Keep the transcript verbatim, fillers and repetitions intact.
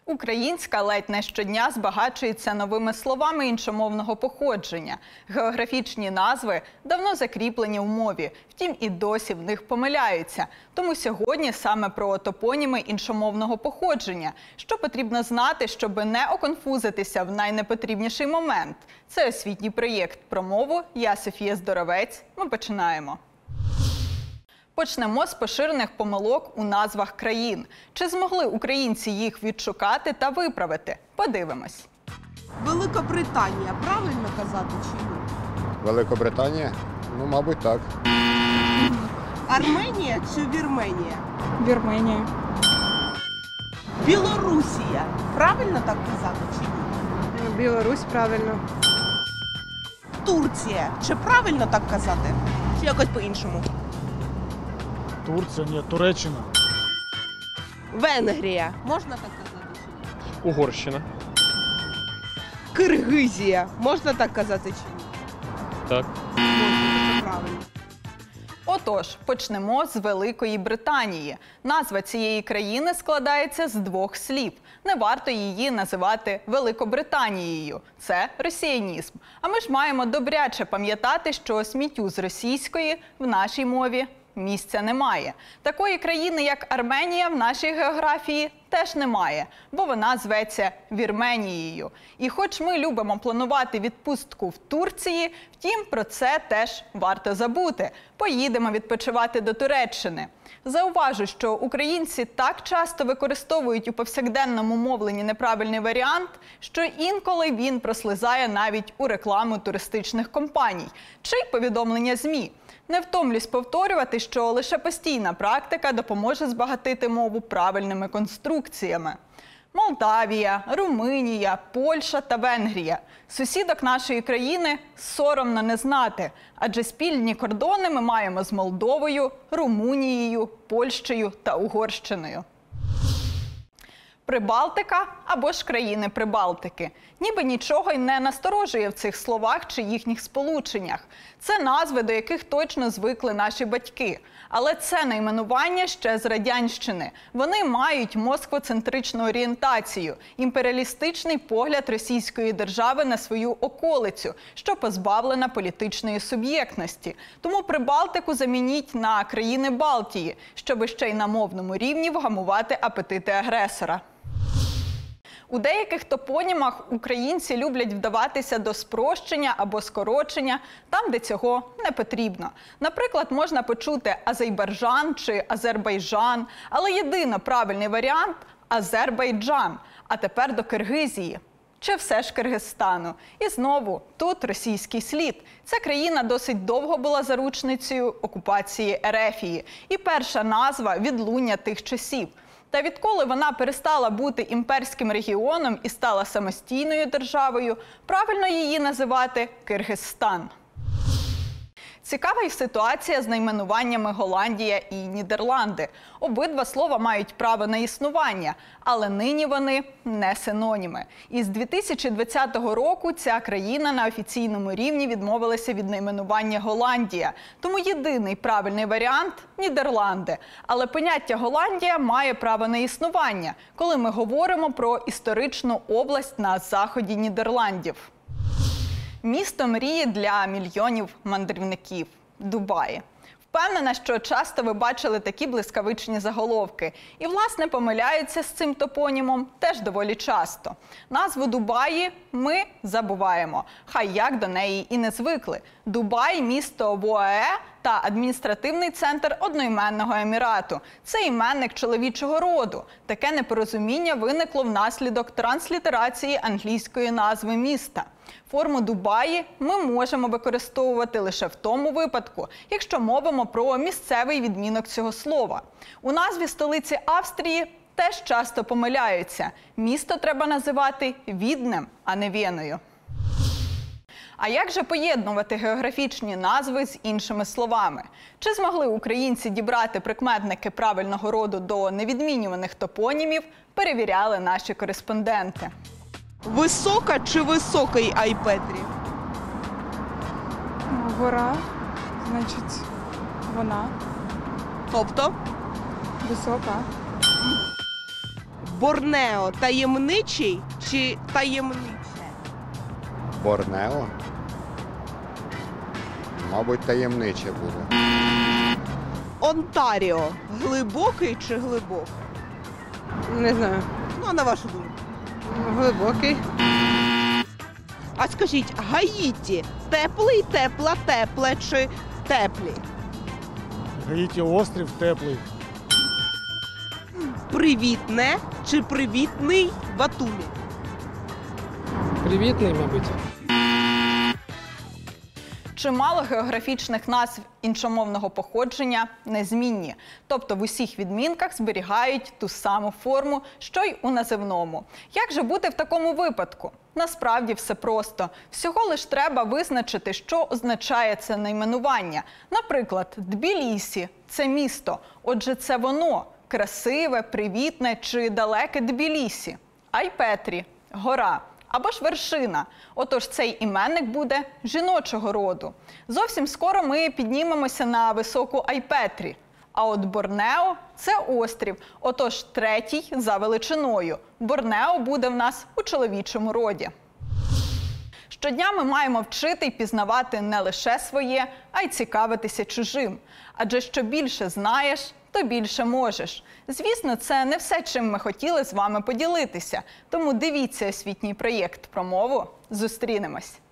Українська ледь не щодня збагачується новими словами іншомовного походження. Географічні назви давно закріплені в мові, втім і досі в них помиляються. Тому сьогодні саме про топоніми іншомовного походження. Що потрібно знати, щоб не оконфузитися в найнепотрібніший момент. Це освітній проєкт про мову. Я Софія Здоровець. Ми починаємо. Почнемо з поширених помилок у назвах країн. Чи змогли українці їх відшукати та виправити? Подивимось. Великобританія. Правильно казати чи ні? Великобританія? Ну, мабуть, так. Арменія чи Вірменія? Вірменія. Білорусія. Правильно так казати чи ні? Білорусь, правильно. Турція. Чи правильно так казати? Чи якось по-іншому? Турція, ні, Туреччина. Венгрія. Можна так казати чи ні? Угорщина. Киргизія. Можна так казати чи ні? Так. Можна, це правильно. Отож, почнемо з Великої Британії. Назва цієї країни складається з двох слів. Не варто її називати Великобританією. Це росіянізм. А ми ж маємо добряче пам'ятати, що сміттю з російської в нашій мові місця немає. Такої країни, як Арменія, в нашій географії теж немає, бо вона зветься Вірменією. І хоч ми любимо планувати відпустку в Турції, втім, про це теж варто забути. Поїдемо відпочивати до Туреччини. Зауважу, що українці так часто використовують у повсякденному мовленні неправильний варіант, що інколи він прослизає навіть у рекламу туристичних компаній чи повідомлення ЗМІ. Не втомлюсь повторювати, що лише постійна практика допоможе збагатити мову правильними конструкціями. Молдавія, Румунія, Польща та Венгрія. Сусідок нашої країни соромно не знати, адже спільні кордони ми маємо з Молдовою, Румунією, Польщею та Угорщиною. Прибалтика або ж країни Прибалтики. Ніби нічого й не насторожує в цих словах чи їхніх сполученнях. Це назви, до яких точно звикли наші батьки. Але це найменування ще з Радянщини. Вони мають москвоцентричну орієнтацію, імперіалістичний погляд російської держави на свою околицю, що позбавлена політичної суб'єктності. Тому Прибалтику замініть на країни Балтії, щоб ще й на мовному рівні вгамувати апетити агресора. У деяких топонімах українці люблять вдаватися до спрощення або скорочення там, де цього не потрібно. Наприклад, можна почути Азербайджан чи Азербайджан, але єдино правильний варіант – Азербайджан. А тепер до Киргизії. Чи все ж Киргизстану? І знову, тут російський слід. Ця країна досить довго була заручницею окупації Ерефії. І перша назва – відлуння тих часів. Та відколи вона перестала бути імперським регіоном і стала самостійною державою, правильно її називати Киргизстан. Цікава й ситуація з найменуваннями Голландія і Нідерланди. Обидва слова мають право на існування, але нині вони не синоніми. І з дві тисячі двадцятого року ця країна на офіційному рівні відмовилася від найменування Голландія. Тому єдиний правильний варіант – Нідерланди. Але поняття Голландія має право на існування, коли ми говоримо про історичну область на заході Нідерландів. Місто мрії для мільйонів мандрівників – Дубаї. Впевнена, що часто ви бачили такі блискавичні заголовки. І, власне, помиляються з цим топонімом теж доволі часто. Назву Дубаї ми забуваємо, хай як до неї і не звикли. Дубай – місто в ОАЕ та адміністративний центр одноіменного емірату. Це іменник чоловічого роду. Таке непорозуміння виникло внаслідок транслітерації англійської назви міста. Форму Дубаї ми можемо використовувати лише в тому випадку, якщо мовимо про місцевий відмінок цього слова. У назві столиці Австрії теж часто помиляються. Місто треба називати Віднем, а не Веною. А як же поєднувати географічні назви з іншими словами? Чи змогли українці дібрати прикметники правильного роду до невідмінюваних топонімів, перевіряли наші кореспонденти. Висока чи високий Айпетрі? Гора, значить, вона Тобто? висока. Борнео таємничий чи таємниче? Борнео? Мабуть, таємниче буде. Онтаріо глибокий чи глибокий? Не знаю. Ну, а на вашу думку. Глибокий. А скажіть, Гаїті теплий, тепла, тепле чи теплі? Гаїті острів теплий. Привітне чи привітний Батумі? Привітний, мабуть. Чимало географічних назв іншомовного походження незмінні, тобто в усіх відмінках зберігають ту саму форму, що й у називному. Як же бути в такому випадку? Насправді все просто. Всього лиш треба визначити, що означає це найменування. Наприклад, Тбілісі – це місто, отже це воно – красиве, привітне чи далеке Тбілісі. Айпетрі – гора. Або ж вершина. Отож, цей іменник буде жіночого роду. Зовсім скоро ми піднімемося на високу Айпетрі. А от Борнео – це острів. Отож, третій за величиною. Борнео буде в нас у чоловічому роді. Щодня ми маємо вчити й пізнавати не лише своє, а й цікавитися чужим. Адже що більше знаєш, то більше можеш. Звісно, це не все, чим ми хотіли з вами поділитися. Тому дивіться освітній проєкт про мову. Зустрінемось!